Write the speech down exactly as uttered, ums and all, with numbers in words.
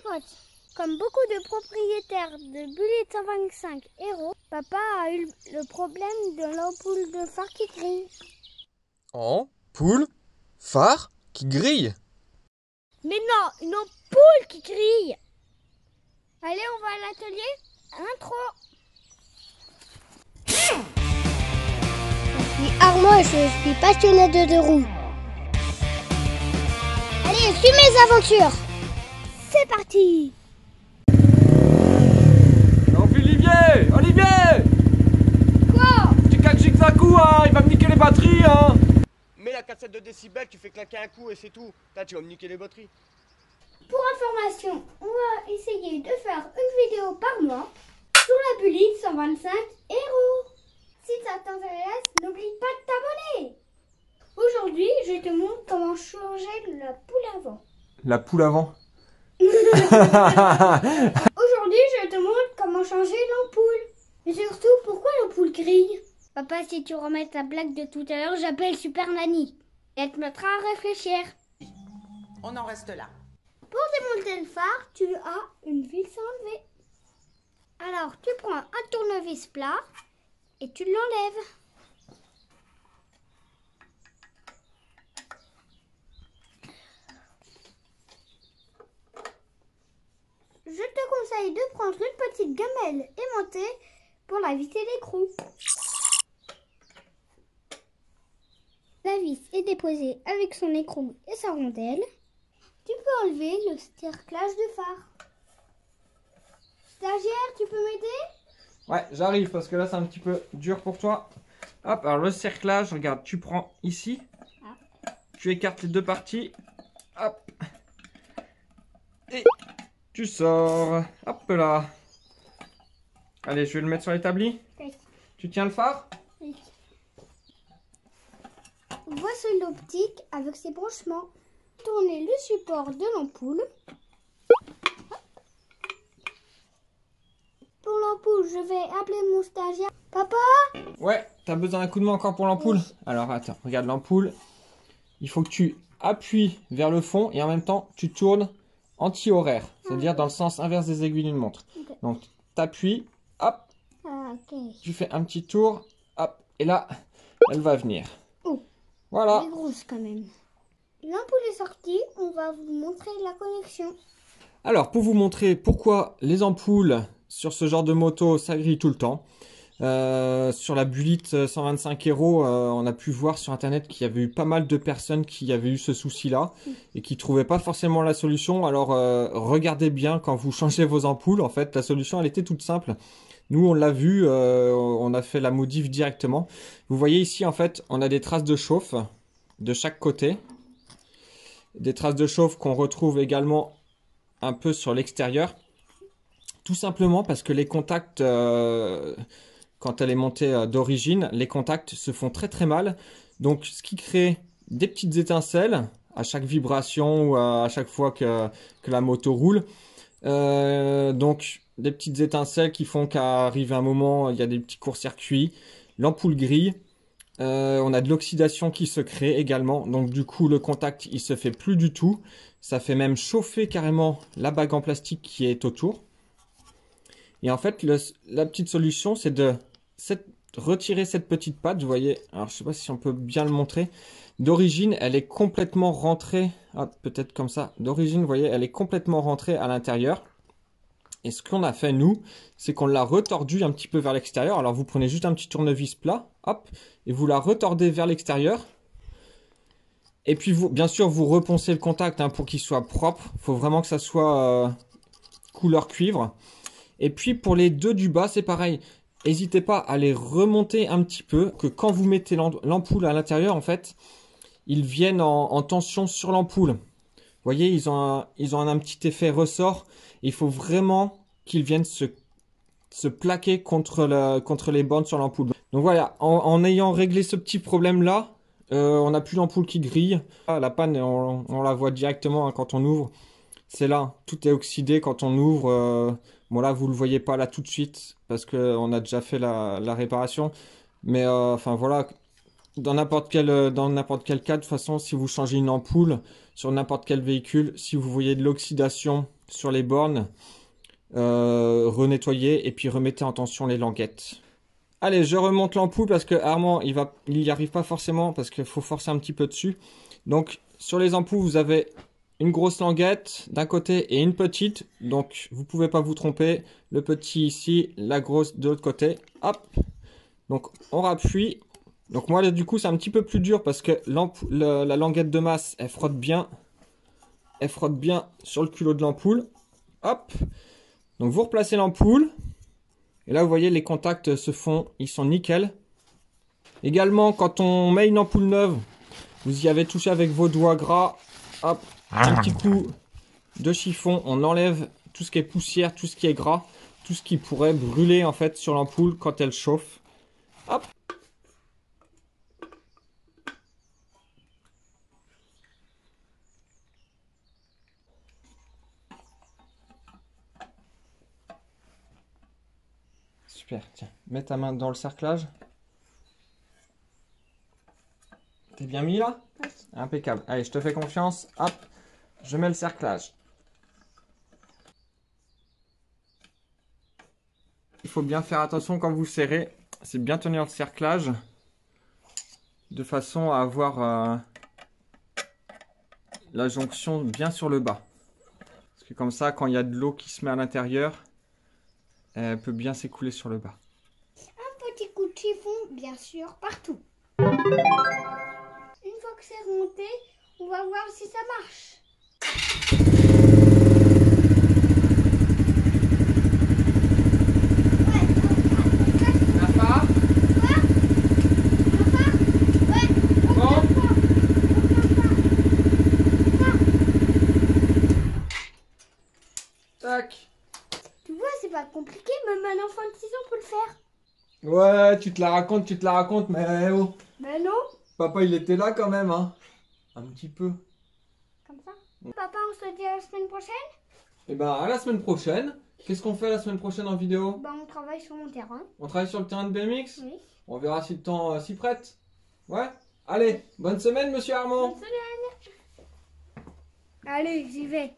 pote, comme beaucoup de propriétaires de Bullitt cent vingt-cinq Hero, papa a eu le problème de l'ampoule de phare qui grille. Ampoule phare qui grille? Mais non, une ampoule qui grille. Allez, on va à l'atelier. Intro. Je suis Armand et je suis passionné de deux roues. Allez, suis mes aventures. C'est parti. Non, Olivier Olivier Quoi? Tu calques un coup, hein, il va me niquer les batteries, hein. Mets la cassette de décibels, tu fais claquer un coup et c'est tout. Là, tu vas me niquer les batteries. Pour information, on va essayer de faire une vidéo par mois sur la Bullitt cent vingt-cinq Hero. Si ça t'intéresse, n'oublie pas de t'abonner. Aujourd'hui, je te montre comment changer la poule avant. La poule avant. Aujourd'hui, je te montre comment changer l'ampoule. Mais surtout, pourquoi l'ampoule grille? Papa, si tu remets ta blague de tout à l'heure, j'appelle Super Nanny. Et elle te mettra à réfléchir. On en reste là. Pour démonter le phare, tu as une vis à enlever. Alors, tu prends un tournevis plat et tu l'enlèves. Je te conseille de prendre une petite gamelle aimantée pour la visser l'écrou. La vis est déposée avec son écrou et sa rondelle. Tu peux enlever le cerclage de phare. Stagiaire, tu peux m'aider? Ouais, j'arrive parce que là c'est un petit peu dur pour toi. Hop, alors le cerclage, regarde, tu prends ici. Ah. Tu écartes les deux parties. Hop. Et tu sors. Hop là. Allez, je vais le mettre sur l'établi. Oui. Tu tiens le phare? Oui. Voici l'optique avec ses branchements. Tournez le support de l'ampoule. Pour l'ampoule, je vais appeler mon stagiaire. Papa? Ouais, t'as besoin d'un coup de main encore pour l'ampoule? Oui. Alors attends, regarde l'ampoule. Il faut que tu appuies vers le fond et en même temps tu tournes anti-horaire, c'est-à-dire ah, dans le sens inverse des aiguilles d'une montre. Okay. Donc t'appuies, hop, ah, okay. Tu fais un petit tour, hop, et là, elle va venir. Oh, voilà. Elle est grosse quand même. L'ampoule est sortie, on va vous montrer la connexion. Alors, pour vous montrer pourquoi les ampoules sur ce genre de moto, ça grille tout le temps. Euh, sur la Bullitt cent vingt-cinq Hero, euh, on a pu voir sur internet qu'il y avait eu pas mal de personnes qui avaient eu ce souci-là mmh. et qui ne trouvaient pas forcément la solution. Alors, euh, regardez bien quand vous changez vos ampoules. En fait, la solution, elle était toute simple. Nous, on l'a vu, euh, on a fait la modif directement. Vous voyez ici, en fait, on a des traces de chauffe de chaque côté. Des traces de chauffe qu'on retrouve également un peu sur l'extérieur. Tout simplement parce que les contacts, euh, quand elle est montée d'origine, les contacts se font très très mal. Donc, ce qui crée des petites étincelles à chaque vibration ou à chaque fois que, que la moto roule. Euh, donc, des petites étincelles qui font qu'à arriver un moment, il y a des petits courts-circuits. L'ampoule grille. Euh, on a de l'oxydation qui se crée également. Donc, du coup, le contact, il se fait plus du tout. Ça fait même chauffer carrément la bague en plastique qui est autour. Et en fait, le, la petite solution, c'est de cette, retirer cette petite patte. Vous voyez, alors je sais pas si on peut bien le montrer. D'origine, elle est complètement rentrée. Ah, peut-être comme ça. D'origine, vous voyez, elle est complètement rentrée à l'intérieur. Et ce qu'on a fait, nous, c'est qu'on l'a retordue un petit peu vers l'extérieur. Alors, vous prenez juste un petit tournevis plat, hop, et vous la retordez vers l'extérieur. Et puis, vous, bien sûr, vous reponcez le contact hein, pour qu'il soit propre. Il faut vraiment que ça soit euh, couleur cuivre. Et puis, pour les deux du bas, c'est pareil. N'hésitez pas à les remonter un petit peu, que quand vous mettez l'ampoule à l'intérieur, en fait, ils viennent en, en tension sur l'ampoule. Vous voyez, ils ont un, ils ont un, un petit effet ressort. Il faut vraiment qu'ils viennent se, se plaquer contre, le, contre les bornes sur l'ampoule. Donc voilà, en, en ayant réglé ce petit problème-là, euh, on n'a plus l'ampoule qui grille. Ah, la panne, on, on la voit directement hein, quand on ouvre. C'est là, tout est oxydé quand on ouvre. Euh, bon là, vous ne le voyez pas là tout de suite parce qu'on a déjà fait la, la réparation. Mais euh, enfin voilà, dans n'importe quel, euh, dans n'importe quel cas, de toute façon, si vous changez une ampoule sur n'importe quel véhicule, si vous voyez de l'oxydation sur les bornes, euh, renettoyez et puis remettez en tension les languettes. Allez, je remonte l'ampoule parce que Armand, il va, il y arrive pas forcément parce qu'il faut forcer un petit peu dessus. Donc, sur les ampoules, vous avez une grosse languette d'un côté et une petite. Donc, vous pouvez pas vous tromper. Le petit ici, la grosse de l'autre côté. Hop. Donc, on rappuie. Donc, moi, là, du coup, c'est un petit peu plus dur parce que le, la languette de masse, elle frotte bien. Elle frotte bien sur le culot de l'ampoule. Hop. Donc, vous replacez l'ampoule. Et là, vous voyez, les contacts se font, ils sont nickel. Également, quand on met une ampoule neuve, vous y avez touché avec vos doigts gras. Hop, un petit coup de chiffon. On enlève tout ce qui est poussière, tout ce qui est gras, tout ce qui pourrait brûler en fait sur l'ampoule quand elle chauffe. Hop. Super, tiens, mets ta main dans le cerclage. T'es bien mis là? Oui. Impeccable. Allez, je te fais confiance. Hop, je mets le cerclage. Il faut bien faire attention quand vous serrez. C'est bien tenir le cerclage de façon à avoir euh, la jonction bien sur le bas. Parce que comme ça, quand il y a de l'eau qui se met à l'intérieur, elle peut bien s'écouler sur le bas. Un petit coup de chiffon, bien sûr, partout. Une fois que c'est remonté, on va voir si ça marche. Tac. Tu vois, c'est pas compliqué, même un enfant de six ans peut le faire. Ouais, tu te la racontes, tu te la racontes, mais oh. Ben non. Papa, il était là quand même, hein. Un petit peu. Comme ça. Papa, on se dit à la semaine prochaine. Et ben, à la semaine prochaine. Qu'est-ce qu'on fait la semaine prochaine en vidéo? Ben, on travaille sur mon terrain. On travaille sur le terrain de B M X? Oui. On verra si le temps euh, s'y prête. Ouais? Allez, bonne semaine, monsieur Armand. Bonne semaine. Allez, j'y vais.